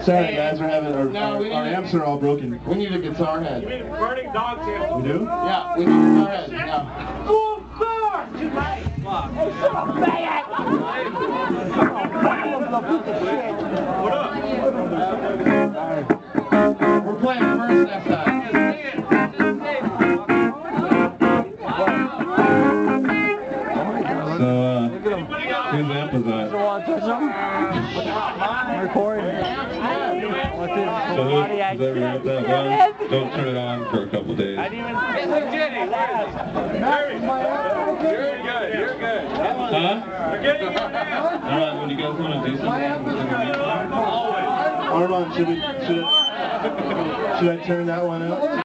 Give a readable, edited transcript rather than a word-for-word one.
Sorry guys, we're having our amps are all broken. We need a guitar head. You mean burning dog tail? We do? Yeah, we need a guitar head. Yeah. Full force! Hey, shut up, faggot! What up? We're playing first next time. So, whose amp is that? I'm recording. So who's that amp that was? Don't turn it on for a couple days. You're good, you're good. Huh? You're getting it now. Alright, when you guys want to do something, Always. Armand, should I turn that one out?